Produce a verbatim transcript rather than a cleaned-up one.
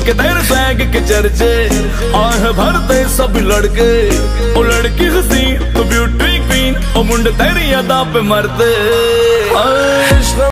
के तेरे बैग के चर्चे आह भरते सब लड़के, ओ लड़की हसी तो ब्यूटी क्वीन, ओ मुंडे तेरी अदा पे मरते।